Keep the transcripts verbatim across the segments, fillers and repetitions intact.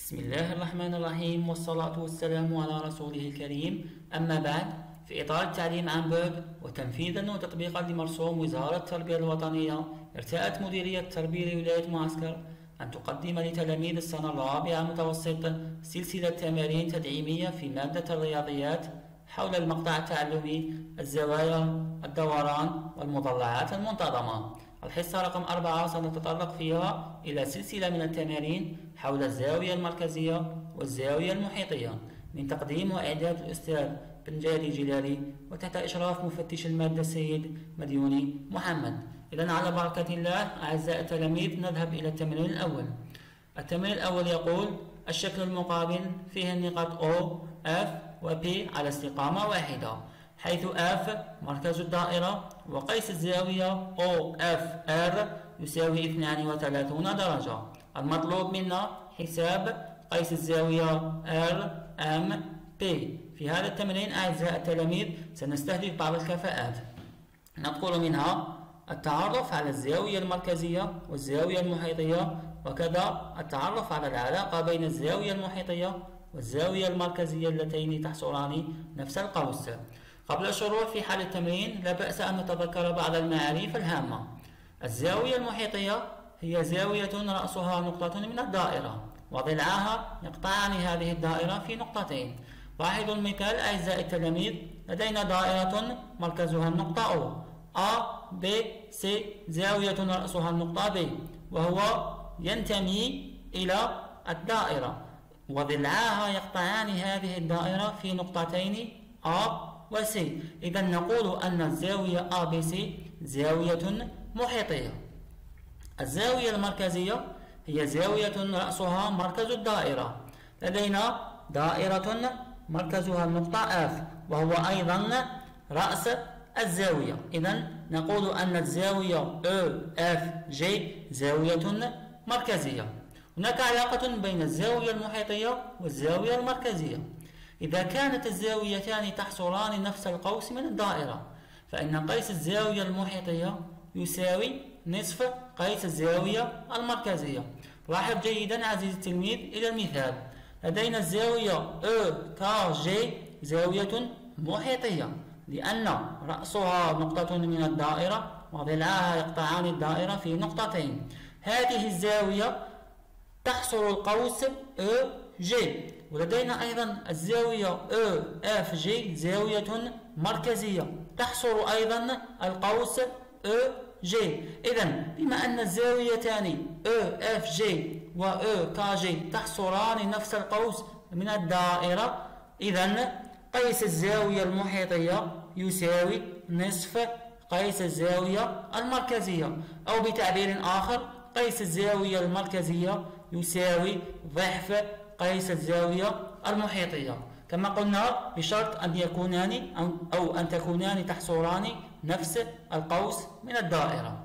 بسم الله الرحمن الرحيم، والصلاة والسلام على رسوله الكريم. أما بعد، في إطار التعليم عن بعد وتنفيذا وتطبيقا لمرسوم وزارة التربية الوطنية، ارتأت مديرية التربية لولاية معسكر أن تقدم لتلاميذ السنة الرابعة متوسط سلسلة تمارين تدعيمية في مادة الرياضيات حول المقطع التعلمي الزوايا، الدوران والمضلعات المنتظمة. الحصة رقم أربعة سنتطرق فيها إلى سلسلة من التمارين حول الزاوية المركزية والزاوية المحيطية، من تقديم وإعداد الأستاذ بن جاري جلالي، وتحت إشراف مفتش المادة السيد مديوني محمد. إذن على بركة الله أعزائي التلاميذ، نذهب إلى التمرين الأول. التمرين الأول يقول: الشكل المقابل فيه النقاط O F و P على استقامة واحدة، حيث F مركز الدائرة، وقيس الزاوية O F R يساوي اثنان وثلاثون درجة. المطلوب منا حساب قيس الزاوية R M P. في هذا التمرين أعزائي التلاميذ سنستهدف بعض الكفاءات، نذكر منها التعرف على الزاوية المركزية والزاوية المحيطية، وكذا التعرف على العلاقة بين الزاوية المحيطية والزاوية المركزية اللتين تحصران نفس القوس. قبل الشروع في حل التمرين لا بأس أن نتذكر بعض المعاريف الهامة. الزاوية المحيطية هي زاوية رأسها نقطة من الدائرة، وضلعاها يقطعان هذه الدائرة في نقطتين. لاحظوا المثال أعزائي التلاميذ، لدينا دائرة مركزها النقطة O، A B C زاوية رأسها النقطة B، وهو ينتمي إلى الدائرة، وضلعاها يقطعان هذه الدائرة في نقطتين A و C. إذا نقول أن الزاوية A B C زاوية محيطية. الزاوية المركزية هي زاوية رأسها مركز الدائرة، لدينا دائرة مركزها النقطة F، وهو أيضا رأس الزاوية. إذا نقول أن الزاوية E F G زاوية مركزية. هناك علاقة بين الزاوية المحيطية والزاوية المركزية. إذا كانت الزاويتان تحصران نفس القوس من الدائرة، فإن قيس الزاوية المحيطية يساوي نصف قيس الزاوية المركزية. لاحظ جيدا عزيزي التلميذ إلى المثال، لدينا الزاوية E K G زاوية محيطية، لأن رأسها نقطة من الدائرة وضلعها يقطعان الدائرة في نقطتين. هذه الزاوية تحصر القوس E G. ولدينا أيضا الزاوية E F G زاوية مركزية تحصر أيضا القوس E G. إذن بما أن الزاويتان E F G و E K G تحصران نفس القوس من الدائرة، إذن قيس الزاوية المحيطية يساوي نصف قيس الزاوية المركزية، أو بتعبير آخر قيس الزاوية المركزية يساوي ضعف قيس الزاوية المحيطية، كما قلنا بشرط أن يكونان أو أن تكونان تحصران نفس القوس من الدائرة.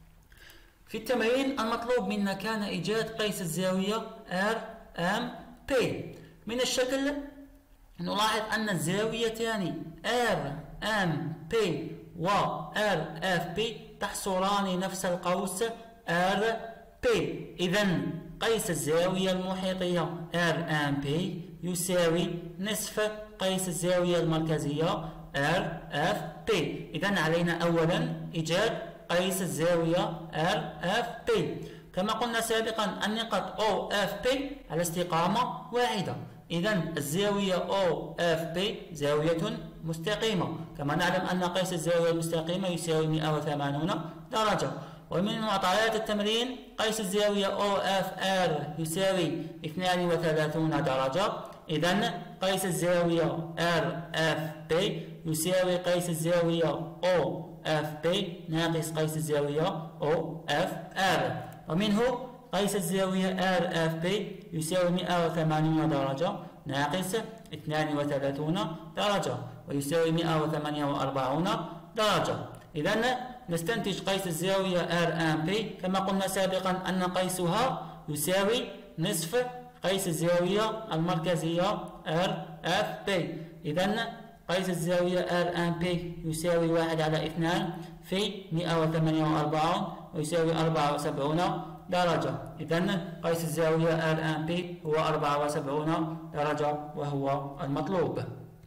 في التمرين المطلوب منا كان إيجاد قيس الزاوية R M P. من الشكل نلاحظ أن الزاويتان R M P و R F P تحصران نفس القوس R P. إذن قيس الزاوية المحيطية R M P يساوي نصف قيس الزاوية المركزية R F P. إذن علينا أولا إيجاد قيس الزاوية R F P. كما قلنا سابقا النقاط O F P على استقامة واحدة، إذن الزاوية O F P زاوية مستقيمة، كما نعلم أن قيس الزاوية المستقيمة يساوي مئة وثمانين درجة. ومن معطيات التمرين قيس الزاوية O F R يساوي اثنان وثلاثون درجة، إذن قيس الزاوية R F P يساوي قيس الزاوية O F P ناقص قيس الزاوية O F R. ومنه قيس الزاوية R F P يساوي مئة وثمانين درجة ناقص اثنان وثلاثون درجة، ويساوي مئة وثمانية وأربعين درجة. إذن نستنتج قيس الزاوية R M P كما قلنا سابقا أن قيسها يساوي نصف قيس الزاوية المركزية R F P. إذن قيس الزاوية R M P يساوي واحد على اثنان في مئة وثمانية وأربعين، ويساوي أربعة وسبعين درجة. إذن قيس الزاوية ال ان بي هو أربعة وسبعون درجة وهو المطلوب.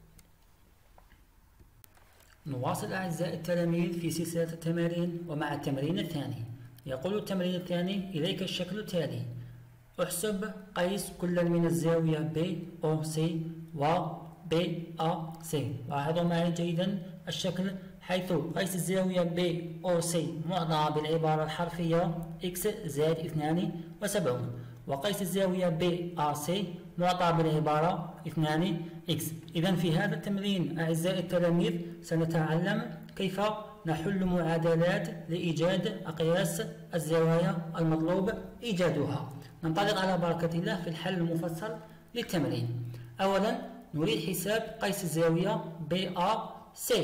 نواصل أعزائي التلاميذ في سلسلة التمارين ومع التمرين الثاني. يقول التمرين الثاني: إليك الشكل التالي: احسب قيس كل من الزاوية ب أو سي و ب أ سي. لاحظوا معي جيدا الشكل، حيث قيس الزاوية ب أو سي معطى بالعبارة الحرفية x زائد اثنان وسبعون، وقيس الزاوية ب أ سي معطى بالعبارة اثنان x. إذا في هذا التمرين أعزائي التلاميذ سنتعلم كيف نحل معادلات لإيجاد أقياس الزوايا المطلوب إيجادها. ننطلق على بركة الله في الحل المفصل للتمرين. أولا نريد حساب قيس الزاوية ب أ سي.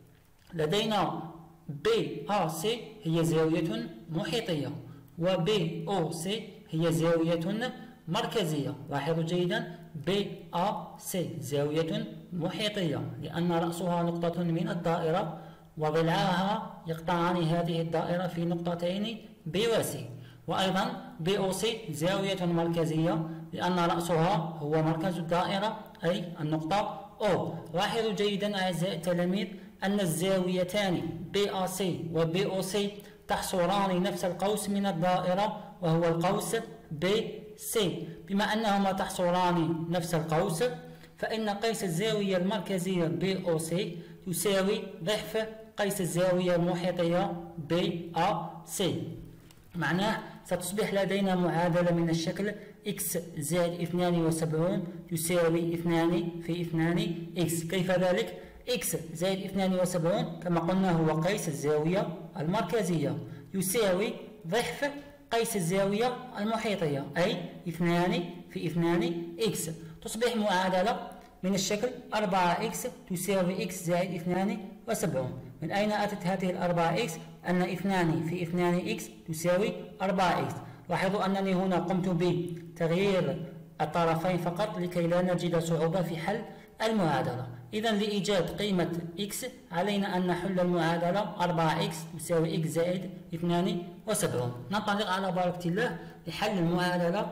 لدينا ب أ سي هي زاوية محيطية، و ب أو سي هي زاوية مركزية. لاحظوا جيدا ب أ سي زاوية محيطية لأن رأسها نقطة من الدائرة وضلعها يقطعان هذه الدائرة في نقطتين ب و س. وأيضا ب أو سي زاوية مركزية لأن رأسها هو مركز الدائرة أي النقطة O. لاحظوا جيدا أعزائي التلاميذ أن الزاويتان ب أ سي و ب أو سي تحصران نفس القوس من الدائرة وهو القوس ب سي. بما أنهما تحصران نفس القوس فإن قيس الزاوية المركزية ب أو سي تساوي ضعف قيس الزاوية المحيطية ب أ سي. معناه ستصبح لدينا معادلة من الشكل x زائد اثنان وسبعون تساوي اثنان في اثنان x. كيف ذلك؟ x زائد اثنان وسبعون كما قلنا هو قيس الزاوية المركزية يساوي ضعف قيس الزاوية المحيطية أي اثنان في اثنان x. تصبح معادلة من الشكل أربعة x تساوي x زائد اثنان وسبعون. من أين أتت هذه الأربعة x؟ أن اثنان في اثنان x تساوي أربعة x. لاحظوا أنني هنا قمت بتغيير الطرفين فقط لكي لا نجد صعوبة في حل المعادلة. إذا لإيجاد قيمة x علينا أن نحل المعادلة أربعة x تساوي x زائد اثنان وسبعون. ننطلق على بركة الله لحل المعادلة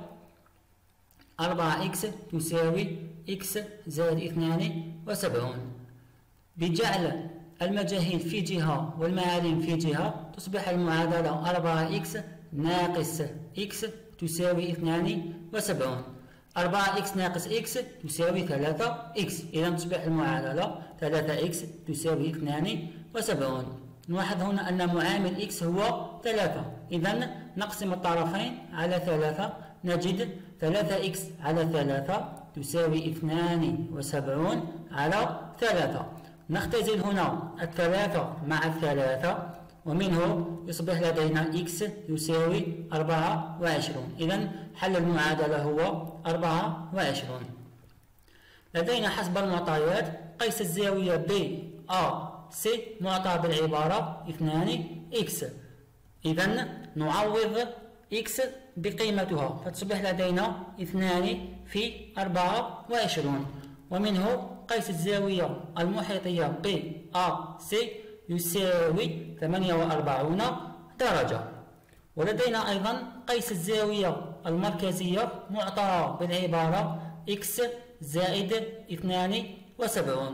أربعة x تساوي x زائد اثنان وسبعون. بجعل المجاهيل في جهة والمعالم في جهة تصبح المعادلة أربعة x ناقص x تساوي اثنان وسبعون. أربعة x ناقص x تساوي ثلاثة x. إذا تصبح المعادلة ثلاثة x تساوي اثنان وسبعون. نلاحظ هنا أن معامل x هو ثلاثة. إذا نقسم الطرفين على ثلاثة نجد ثلاثة x على ثلاثة تساوي اثنان وسبعون على ثلاثة. نختزل هنا الثلاثة مع الثلاثة ومنه يصبح لدينا x يساوي أربعة وعشرون. إذا حل المعادلة هو أربعة وعشرون. لدينا حسب المعطيات قيس الزاوية ب أ سي معطى بالعبارة اثنان x. إذا نعوض x بقيمتها فتصبح لدينا اثنان في أربعة وعشرون. ومنه قيس الزاوية المحيطية ب أ سي يساوي ثمانية وأربعون درجة. ولدينا أيضا قيس الزاوية المركزية معطى بالعبارة x زائد اثنان وسبعون.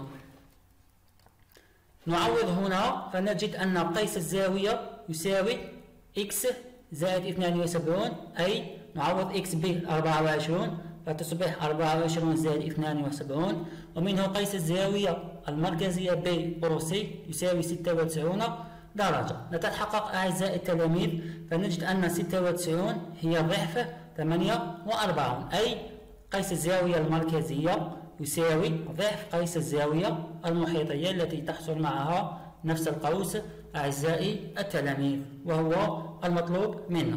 نعوض هنا فنجد أن قيس الزاوية يساوي x زائد اثنان وسبعون أي نعوض x ب أربعة وعشرون فتصبح أربعة وعشرون زائد اثنان وسبعون. ومنه قيس الزاوية المركزية ب أو سي يساوي ستة وتسعون درجة. نتحقق أعزائي التلاميذ فنجد أن ستة وتسعون هي ضعف ثمانية وأربعين أي قيس الزاوية المركزية يساوي ضعف قيس الزاوية المحيطية التي تحصل معها نفس القوس أعزائي التلاميذ وهو المطلوب منا.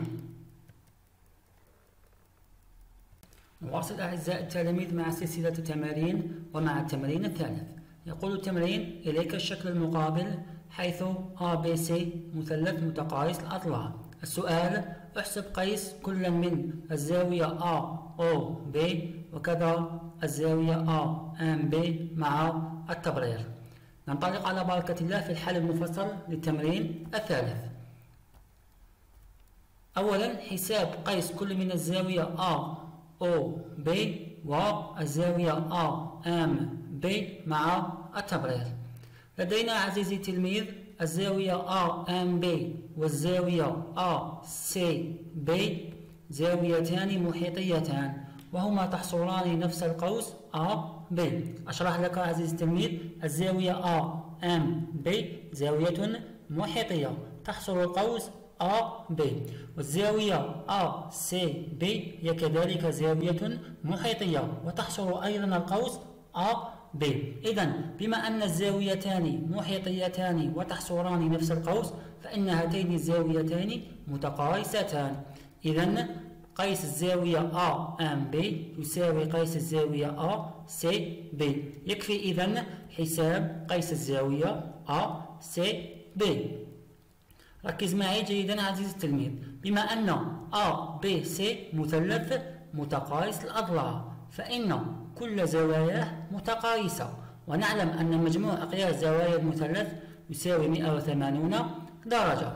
نواصل أعزائي التلاميذ مع سلسلة التمارين ومع التمرين الثالث. يقول التمرين: إليك الشكل المقابل حيث A B C مثلث متقايس الأضلاع. السؤال: احسب قيس كل من الزاوية A O B وكذا الزاوية A M B مع التبرير. ننطلق على بركة الله في الحل المفصل للتمرين الثالث. أولا حساب قيس كل من الزاوية A أو B والزاوية A M B مع التبرير. لدينا عزيزي التلميذ الزاوية A M B والزاوية A C B زاويتان محيطيتان، وهما تحصران نفس القوس A B. أشرح لك عزيزي التلميذ، الزاوية A M B زاوية محيطية تحصر القوس A B، والزاوية A C B هي كذلك زاوية محيطية وتحصر أيضا القوس A B. إذا بما أن الزاويتان محيطيتان وتحصران نفس القوس فإن هاتين الزاويتان متقايستان. إذا قيس الزاوية A M B يساوي قيس الزاوية A C B. يكفي إذا حساب قيس الزاوية A C B. ركز معي جيدا عزيزي التلميذ، بما أن A B C مثلث متقايس الأضلاع فإن كل زواياه متقايسة، ونعلم أن مجموع أقياس زوايا المثلث يساوي مئة وثمانون درجة،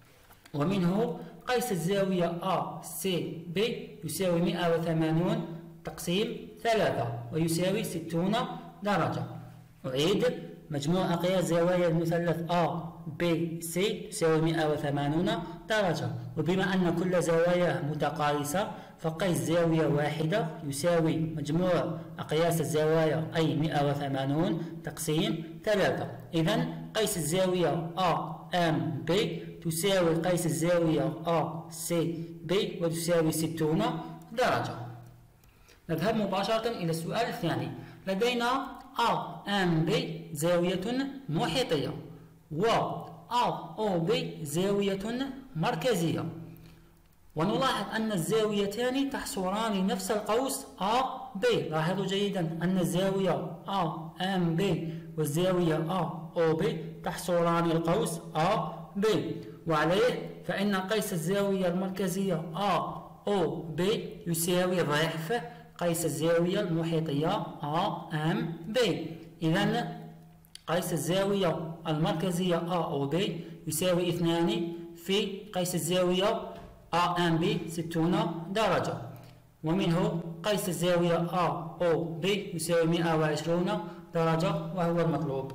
ومنه قيس الزاوية A C B يساوي مئة وثمانون تقسيم ثلاثة ويساوي ستون درجة. أعيد، مجموع أقياس زوايا المثلث A B C يساوي مئة وثمانون درجة، وبما أن كل زواياه متقايسة فقيس زاوية واحدة يساوي مجموع أقياس الزوايا أي مئة وثمانون تقسيم ثلاثة. إذا قيس الزاوية A M B تساوي قيس الزاوية A C B وتساوي ستون درجة. نذهب مباشرة إلى السؤال الثاني. لدينا A M B زاوية محيطية و A O B زاوية مركزية، ونلاحظ أن الزاويتان تحصران نفس القوس A B. لاحظوا جيدا أن الزاوية A M B والزاوية A O B تحصران القوس A B، وعليه فإن قيس الزاوية المركزية A O B يساوي ضعف قيس الزاوية المحيطية A M B. إذا قيس الزاوية المركزية A O B يساوي اثنان في قيس الزاوية A M B ستون درجة، ومنه قيس الزاوية A O B يساوي مئة وعشرين درجة وهو المطلوب.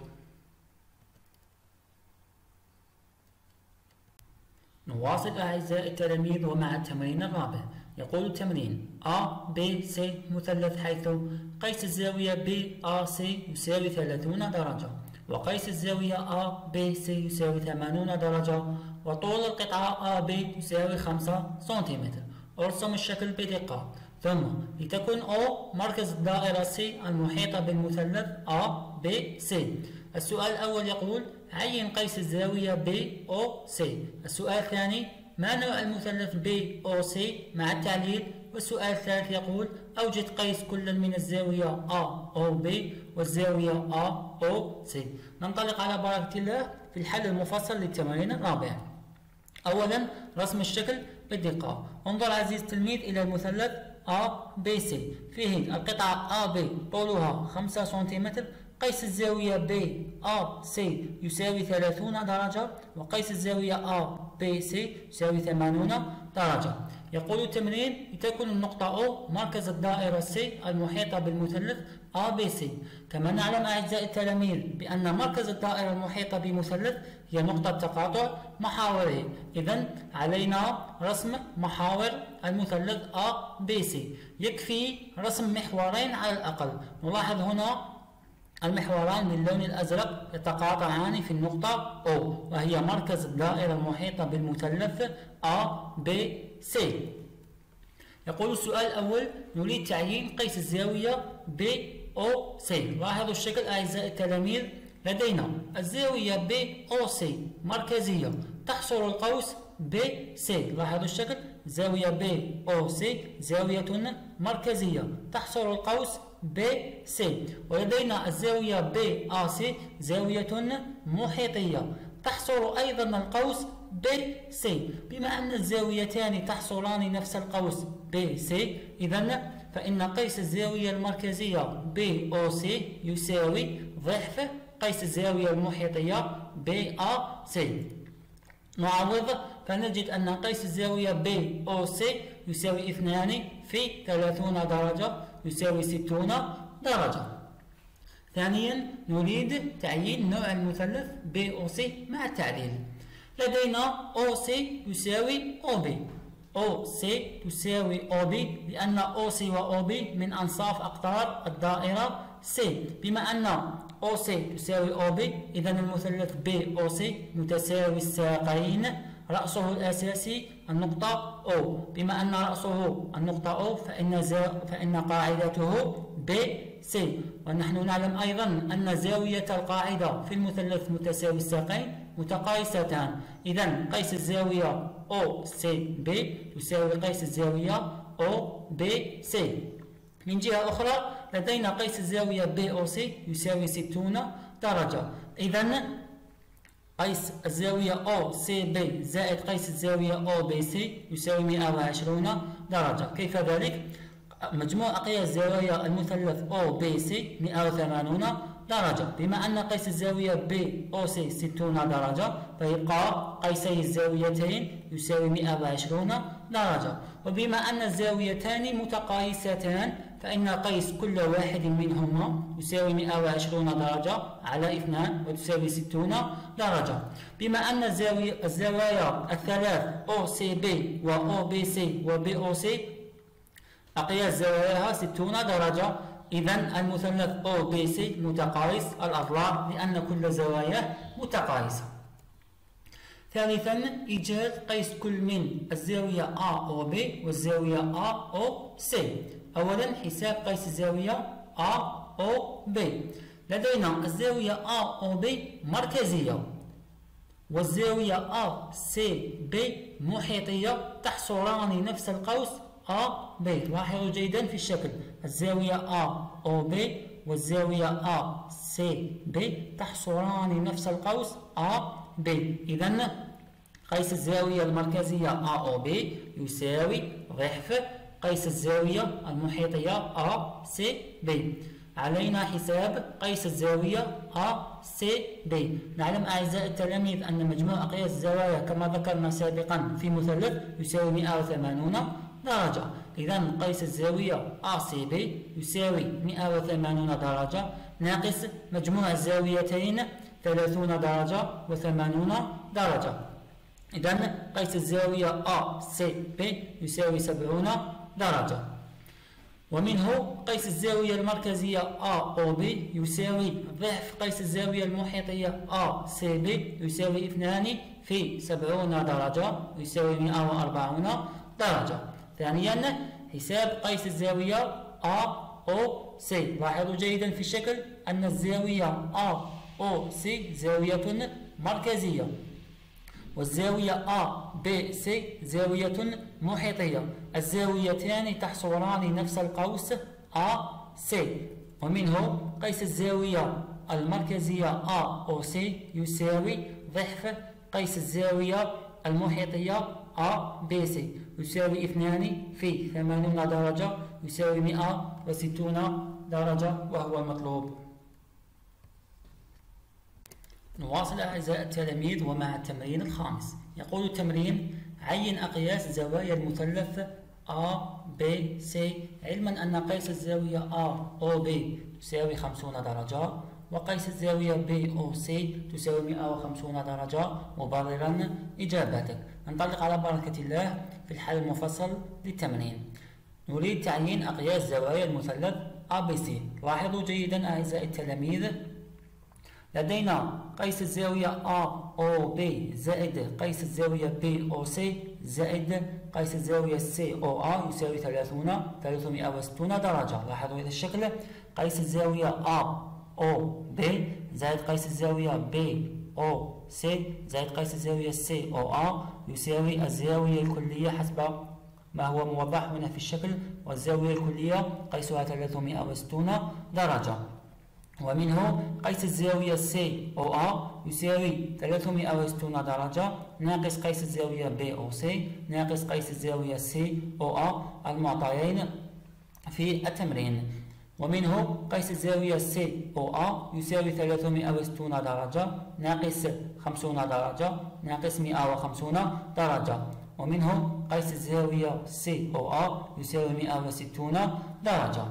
نواصل أعزائي التلاميذ ومع التمرين الرابع. يقول التمرين A B C مثلث حيث قيس الزاوية B A C يساوي ثلاثون درجة، وقيس الزاوية A B C يساوي ثمانون درجة، وطول القطعة A B يساوي خمسة سنتيمتر. ارسم الشكل بدقة، ثم لتكن O مركز الدائرة C المحيطة بالمثلث A B C. السؤال الأول يقول عين قيس الزاوية B O C. السؤال الثاني ما نوع المثلث B O C مع التعليل. والسؤال الثالث يقول أوجد قيس كل من الزاوية A O B والزاوية A O C. ننطلق على بركة الله في الحل المفصل للتمارين الرابعة. أولا رسم الشكل بالدقة. انظر عزيزي التلميذ إلى المثلث A B C، فيه القطعة A B طولها خمسة سنتيمتر، قيس الزاوية B A C يساوي ثلاثون درجة، وقيس الزاوية A B C يساوي ثمانون درجة. يقول التمرين لتكن النقطة O مركز الدائرة C المحيطة بالمثلث A B C. كما نعلم أعزائي التلاميذ بأن مركز الدائرة المحيطة بمثلث هي نقطة تقاطع محاوره، إذن علينا رسم محاور المثلث A B C. يكفي رسم محورين على الأقل. نلاحظ هنا المحوران باللون الأزرق يتقاطعان في النقطة O، وهي مركز الدائرة المحيطة بالمثلث A B C. يقول السؤال الأول نريد تعيين قيس الزاوية B O C. لاحظوا الشكل أعزائي التلاميذ، لدينا الزاوية B O C مركزية تحصر القوس B C. لاحظوا الشكل، زاوية B O C زاوية مركزية تحصر القوس B C، ولدينا الزاوية B A C زاوية محيطية تحصر أيضا القوس B C. بما أن الزاويتان تحصران نفس القوس B C، إذن فإن قيس الزاوية المركزية B O C يساوي ضعف قيس الزاوية المحيطية B A C. نعوض فنجد أن قيس الزاوية بي أو سي يساوي اثنان في ثلاثون درجة يساوي ستون درجة. ثانيا نريد تعيين نوع المثلث بي أو سي مع التعديل. لدينا أو سي يساوي أو بي، أو سي تساوي أو بي لأن أو سي وأو بي من أنصاف أقطار الدائرة سي. بما أن أو سي تساوي أو بي إذا المثلث بي أو سي متساوي الساقين، رأسه الأساسي النقطة أو. بما أن رأسه النقطة أو فإن, فإن قاعدته بي سي. ونحن نعلم أيضا أن زاوية القاعدة في المثلث متساوي الساقين متقايستان. إذا قيس الزاوية أو سي بي تساوي قيس الزاوية أو بي سي. من جهة أخرى لدينا قيس الزاوية بي أو سي يساوي ستون درجة. إذا قيس الزاوية أو سي بي زائد قيس الزاوية أو بي سي يساوي مئة وعشرين درجة. كيف ذلك؟ مجموع أقياس زوايا المثلث أو بي سي مئة وثمانين درجة. بما أن قيس الزاوية بي أو سي ستون درجة فيبقى قيسي الزاويتين يساوي مئة وعشرين درجة. وبما أن الزاويتان متقايستان فإن قيس كل واحد منهما يساوي مئة وعشرين درجة على اثنان وتساوي ستون درجة. بما أن الزوايا الثلاث أو سي بي و أو بي سي و بي أو سي أقياس زواياها ستون درجة، إذا المثلث أو بي سي متقايس الأضلاع لأن كل زواياه متقايسة. ثالثا إيجاد قيس كل من الزاوية A أو B والزاوية A أو C. أولا حساب قيس الزاوية A أو B. لدينا الزاوية A أو B مركزية والزاوية A C B محيطية تحصران نفس القوس A B. لاحظوا جيدا في الشكل الزاوية A أو B والزاوية A C B تحصران نفس القوس A B. إذن قيس الزاوية المركزية A أو B يساوي ضعف قيس الزاوية المحيطية A C B. علينا حساب قيس الزاوية A C B. نعلم أعزائي التلاميذ أن مجموع أقياس الزوايا كما ذكرنا سابقا في مثلث يساوي مئة وثمانين درجة. إذا قيس الزاوية A C B يساوي مئة وثمانين درجة ناقص مجموع الزاويتين ثلاثون درجة وثمانون درجة. إذا قيس الزاوية A C B يساوي سبعون درجة. ومنه قيس الزاوية المركزية A أو B يساوي ضعف قيس الزاوية المحيطية A C B يساوي اثنان في سبعون درجة يساوي مئة وأربعون درجة. ثانيا حساب قيس الزاوية A أو C. لاحظوا جيدا في الشكل أن الزاوية A أو C زاوية مركزية والزاوية A B C زاوية محيطية. الزاويتان تحصران نفس القوس A C. ومنه قيس الزاوية المركزية A أو C يساوي ضعف قيس الزاوية المحيطية A B C يساوي اثنان في ثمانين درجة يساوي مئة وستون درجة وهو المطلوب. نواصل أعزائي التلاميذ ومع التمرين الخامس. يقول التمرين عين أقياس زوايا المثلث A B C علما أن قيس الزاوية A أو B تساوي خمسون درجة وقيس الزاوية B أو C تساوي مئة وخمسون درجة مبررا إجابتك. ننطلق على بركة الله في الحل المفصل للتمرين. نريد تعيين أقياس زوايا المثلث A B C. لاحظوا جيدا أعزائي التلاميذ لدينا قيس الزاوية A أو B زائد قيس الزاوية B أو C زائد قيس الزاوية C أو A يساوي ثلاثون ثلاثمئة وستون درجة. لاحظوا هذا الشكل قيس الزاوية A أو B زائد قيس الزاوية B أو C زائد قيس الزاوية C أو A يساوي الزاوية الكلية حسب ما هو موضح هنا في الشكل والزاوية الكلية قيسها ثلاثمئة وستون درجة. ومنه قيس الزاوية C أو A يساوي ثلاثمئة وستون درجة ناقص قيس الزاوية B أو C ناقص قيس الزاوية C أو A المعطيين في التمرين. ومنه قيس الزاوية سي أو أ يساوي ثلاثمائة وستون درجة ناقص خمسون درجة ناقص مائة وخمسون درجة. ومنه قيس الزاوية سي أو أ يساوي مائة وستون درجة.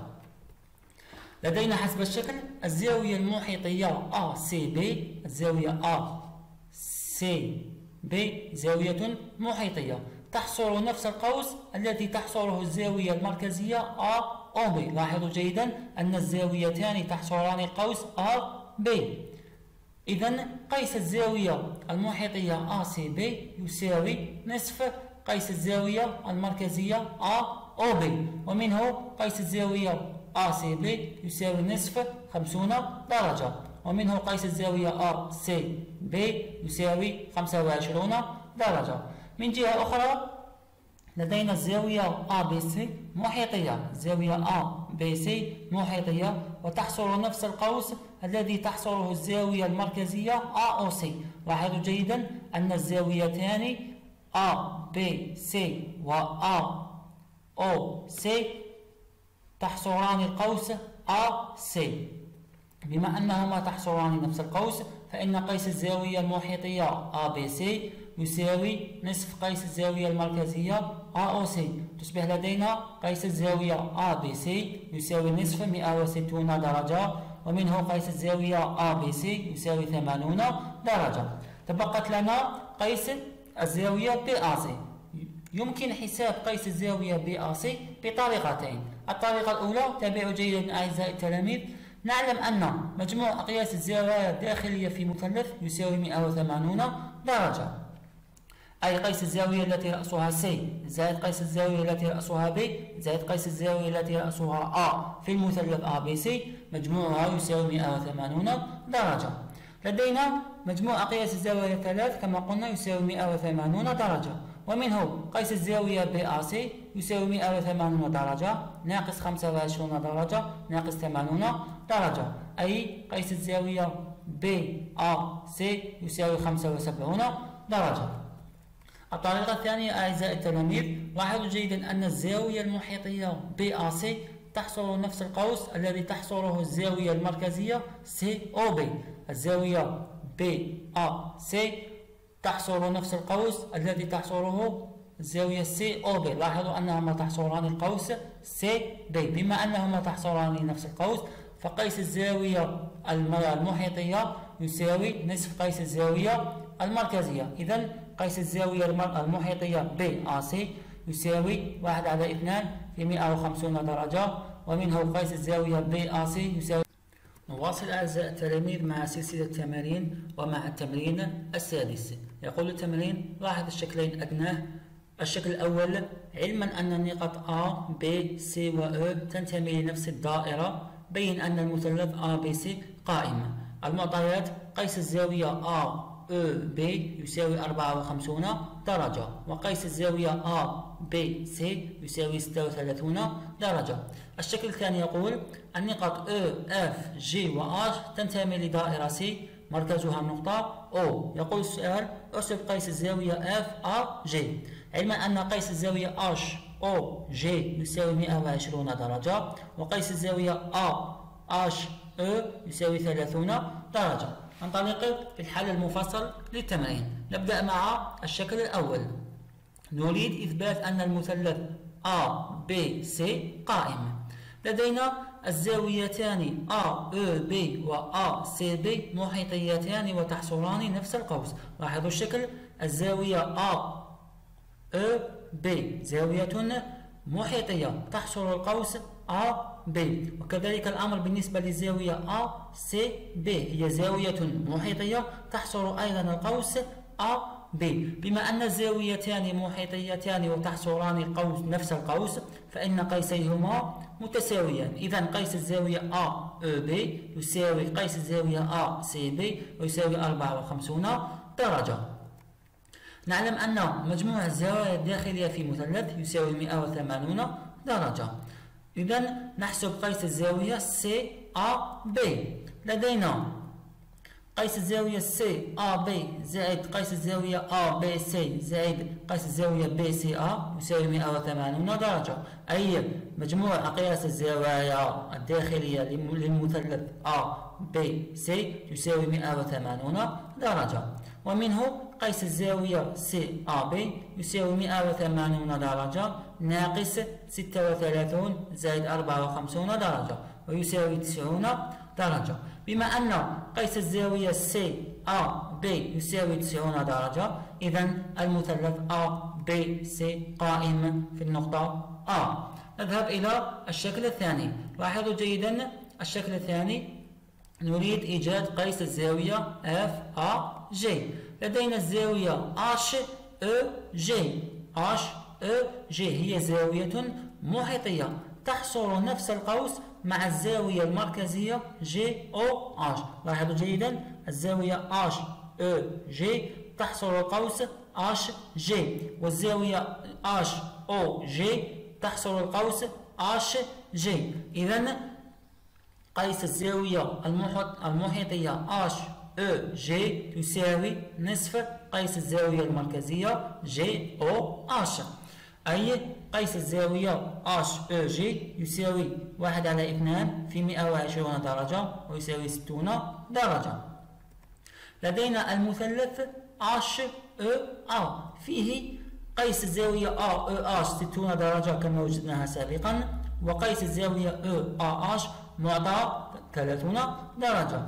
لدينا حسب الشكل الزاوية المحيطية أ سي بي، الزاوية أ سي بي زاوية محيطية تحصر نفس القوس الذي تحصره الزاوية المركزية أ أو بي. لاحظوا جيدا أن الزاويتان تحصران القوس أ بي. إذن قيس الزاوية المحيطية أ سي بي يساوي نصف قيس الزاوية المركزية أ أو بي. ومنه قيس الزاوية أ سي بي يساوي نصف خمسون درجة. ومنه قيس الزاوية أ سي بي يساوي خمسة وعشرون درجة. من جهة أخرى لدينا الزاوية أ بي سي محيطية، الزاوية أ بي سي محيطية وتحصر نفس القوس الذي تحصره الزاوية المركزية أ أو سي. لاحظوا جيدا أن الزاويتان أ بي سي و أ أو سي تحصران القوس أ سي. بما أنهما تحصران نفس القوس فإن قيس الزاوية المحيطية أ بي سي يساوي نصف قيس الزاوية المركزية أ أو سي. تصبح لدينا قيس الزاوية أ بي سي يساوي نصف مائة وستون درجة. ومنه قيس الزاوية أ بي سي يساوي ثمانون درجة. تبقت لنا قيس الزاوية بي أ سي. يمكن حساب قيس الزاوية بي أ سي بطريقتين. الطريقة الأولى، تابعوا جيدا أعزائي التلاميذ، نعلم أن مجموع أقياس الزوايا الداخلية في مثلث يساوي مائة وثمانون درجة، أي قيس الزاوية التي رأسها سي زائد قيس الزاوية التي رأسها بي زائد قيس الزاوية التي رأسها أ في المثلث أ بي سي مجموعها يساوي مائة وثمانون درجة. لدينا مجموع أقياس الزوايا الثلاث كما قلنا يساوي مائة وثمانون درجة. ومنه قيس الزاوية بي أ سي يساوي مائة وثمانون درجة ناقص خمسة وعشرين درجة ناقص ثمانون درجة، أي قيس الزاوية بي أ سي يساوي خمسة وسبعين درجة. الطريقة الثانية أعزائي التلاميذ، لاحظوا جيدا أن الزاوية المحيطية بي أ سي تحصر نفس القوس الذي تحصره الزاوية المركزية سي أو بي. الزاوية بي أ سي تحصر نفس القوس الذي تحصره الزاوية سي أو بي. لاحظوا أنهما تحصران القوس سي بي. بما أنهما تحصران نفس القوس فقيس الزاوية المحيطية يساوي نصف قيس الزاوية المركزية. إذن قيس الزاوية المحيطية بي أ سي يساوي واحد على اثنان في مائة وخمسين درجة. ومنه قيس الزاوية بي أ سي يساوي. نواصل أعزائي التلاميذ مع سلسلة التمارين ومع التمرين السادس. يقول التمرين: لاحظ الشكلين أدناه. الشكل الأول: علما أن النقط A B C و E تنتمي لنفس الدائرة بين أن المثلث A B C قائم. المعطيات: قيس الزاوية A E B يساوي أربعة وخمسين درجة، وقيس الزاوية A B C يساوي ستة وثلاثين درجة. الشكل الثاني يقول: النقط E F G و H تنتمي لدائرة C مركزها النقطة O. يقول السؤال: احسب قيس الزاوية F A G. علما أن قيس الزاوية H O G يساوي مائة وعشرين درجة، وقيس الزاوية A H E يساوي ثلاثين درجة. ننطلق في الحل المفصل للتمرين. نبدأ مع الشكل الأول. نريد إثبات أن المثلث A B C قائم. لدينا الزاويتان A E B و A C B محيطيتان وتحصران نفس القوس. لاحظوا الشكل: الزاوية A E B زاوية محيطية تحصر القوس A B، وكذلك الأمر بالنسبة للزاوية A C B هي زاوية محيطية تحصر أيضا القوس A B. بما أن الزاويتان محيطيتان وتحصران القوس نفس القوس فإن قيسيهما متساويان. إذن قيس الزاوية A E B يساوي قيس الزاوية A C B ويساوي أربعة وخمسين درجة. نعلم أن مجموع الزوايا الداخلية في مثلث يساوي مائة وثمانين درجة. إذن نحسب قيس الزاوية C A B. لدينا قيس الزاوية سي أ بي زائد قيس الزاوية أ بي سي زائد قيس الزاوية بي سي أ يساوي مئة وثمانين درجة، أي مجموع أقياس الزوايا الداخلية للمثلث أ بي سي يساوي مئة وثمانين درجة، ومنه قيس الزاوية سي أ بي يساوي مئة وثمانين درجة ناقص ستة وثلاثين زائد أربعة وخمسين درجة ويساوي تسعين درجة. بما أن قيس الزاوية سي أ بي يساوي تسعين درجة، إذا المثلث أ بي سي قائم في النقطة أ. نذهب إلى الشكل الثاني. لاحظوا جيدا الشكل الثاني، نريد إيجاد قيس الزاوية اف أ جي. لدينا الزاوية اتش او جي. اتش او جي هي زاوية محيطية تحصر نفس القوس مع الزاوية المركزية جي او اتش. لاحظوا جيدا الزاوية اتش او جي تحصر القوس اتش جي، والزاوية اتش او جي تحصر القوس اتش جي. إذا قيس الزاوية المحيطية اتش او جي تساوي نصف قيس الزاوية المركزية جي او اتش، أي قيس الزاوية اتش او جي يساوي واحد على اثنان في مئة وعشرين درجة ويساوي ستون درجة. لدينا المثلث اتش او ا فيه قيس الزاوية ا او اتش ستون درجة كما وجدناها سابقا، وقيس الزاوية او ا اتش معطى ثلاثين درجة،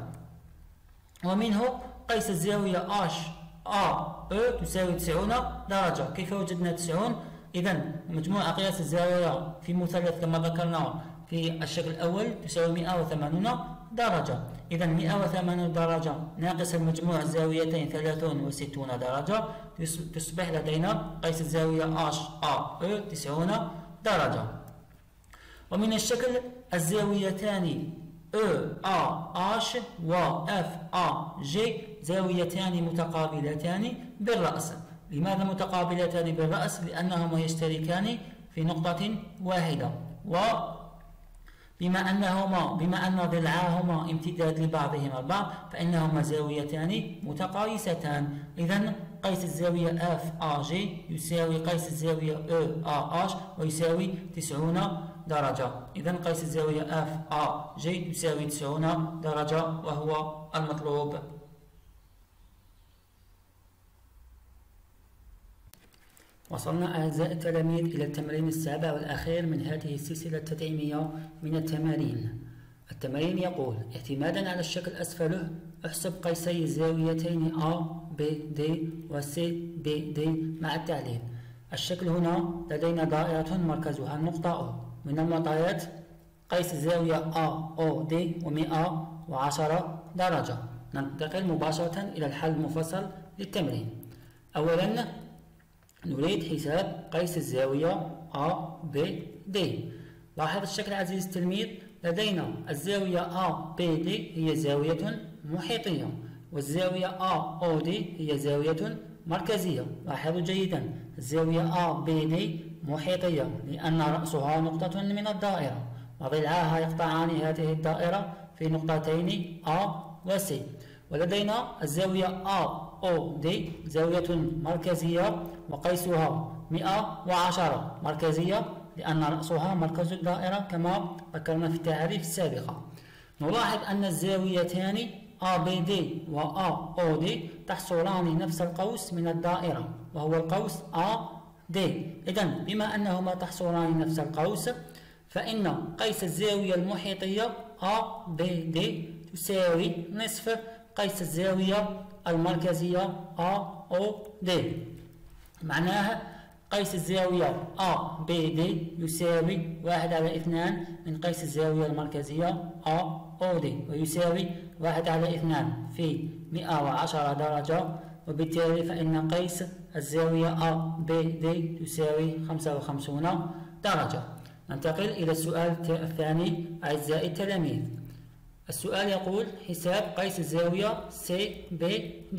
ومنه قيس الزاوية اتش ا او تساوي تسعين درجة. كيف وجدنا تسعين؟ إذا مجموع أقياس الزوايا في مثلث كما ذكرنا في الشكل الأول تساوي مئة وثمانين درجة. إذا مئة وثمانين درجة ناقص المجموع الزاويتين ثلاثين وستون درجة تصبح لدينا قيس الزاوية اتش ا او تسعين درجة. ومن الشكل الزاويتان او ا اتش و اف ا جي زاويتان متقابلتان بالرأس. لماذا متقابلتان بالرأس؟ لأنهما يشتركان في نقطة واحدة، وبما أنهما بما أن ضلعاهما امتداد لبعضهما البعض فإنهما زاويتان متقايستان. إذا قيس الزاوية اف ا جي يساوي قيس الزاوية او ا اتش ويساوي تسعين درجة. إذا قيس الزاوية اف ا جي يساوي تسعين درجة وهو المطلوب. وصلنا أعزائي التلاميذ إلى التمرين السابع والأخير من هذه السلسلة التدعيمية من التمارين. التمرين يقول: اعتمادا على الشكل أسفله احسب قيسي الزاويتين A B D و C B D مع التعليل. الشكل هنا لدينا دائرة مركزها النقطة O. من المعطيات قيس الزاوية A O D ومئة وعشرة درجة. ننتقل مباشرة إلى الحل المفصل للتمرين. أولا نريد حساب قيس الزاوية A B D. لاحظ الشكل عزيزي التلميذ، لدينا الزاوية A B D هي زاوية محيطية، والزاوية A O D هي زاوية مركزية. لاحظوا جيدا الزاوية A B D محيطية لأن رأسها نقطة من الدائرة، وضلعاها يقطعان هذه الدائرة في نقطتين A و C. ولدينا الزاوية A O D زاوية مركزية وقيسها مئة وعشرة مركزية لأن رأسها مركز الدائرة كما ذكرنا في التعريف السابقة. نلاحظ أن الزاويتان A B D و A O D تحصران نفس القوس من الدائرة وهو القوس A D. إذن بما أنهما تحصران نفس القوس فإن قيس الزاوية المحيطية A B D تساوي نصف قيس الزاوية المركزية A O D. معناها قيس الزاوية A B D يساوي واحد على اثنان من قيس الزاوية المركزية A O D ويساوي واحد على اثنان في مئة وعشرة درجة، وبالتالي فإن قيس الزاوية A B D تساوي خمسة وخمسين درجة. ننتقل إلى السؤال الثاني أعزائي التلاميذ. السؤال يقول: حساب قيس الزاوية C B D.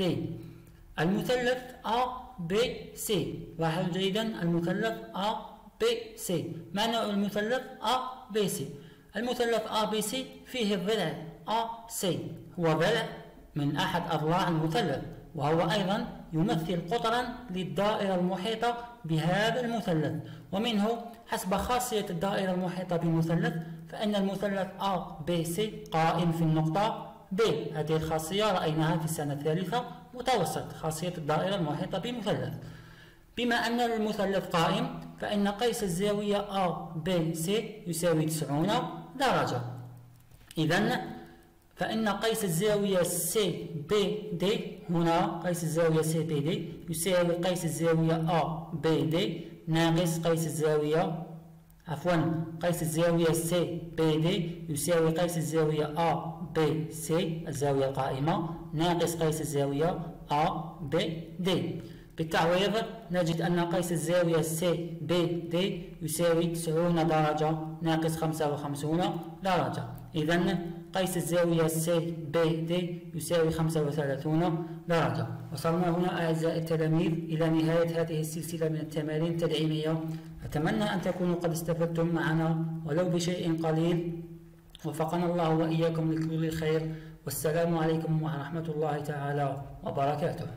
المثلث A B C. لاحظوا جيدا المثلث A B C. ما نوع المثلث A B C؟ المثلث A B C فيه الضلع A C، هو ضلع من أحد أضلاع المثلث، وهو أيضا يمثل قطرا للدائرة المحيطة بهذا المثلث. ومنه حسب خاصية الدائرة المحيطة بالمثلث فإن المثلث A B C قائم في النقطة B. هذه الخاصية رأيناها في السنة الثالثة متوسط، خاصية الدائرة المحيطة بالمثلث. بما أن المثلث قائم فإن قيس الزاوية A B C يساوي تسعون درجة. إذن فإن قيس الزاوية C B D هنا قيس الزاوية C B D يساوي قيس الزاوية A B D ناقص قيس الزاوية عفوا قيس الزاوية C B D يساوي قيس الزاوية A B C الزاوية القائمة ناقص قيس الزاوية A B D. بالتعويض نجد أن قيس الزاوية C B D يساوي تسعون درجة ناقص خمسة وخمسون درجة. إذن قيس الزاوية C B D يساوي خمسة وثلاثون درجة. وصلنا هنا أعزائي التلاميذ إلى نهاية هذه السلسلة من التمارين التدعيمية. أتمنى أن تكونوا قد استفدتم معنا ولو بشيء قليل. وفقنا الله وإياكم لكل الخير، والسلام عليكم ورحمة الله تعالى وبركاته.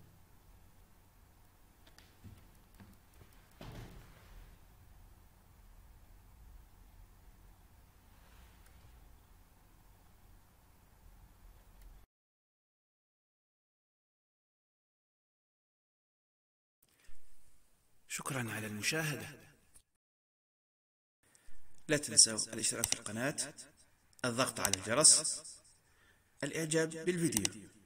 شكرا على المشاهدة. لا تنسوا الاشتراك في القناة، الضغط على الجرس، الإعجاب بالفيديو.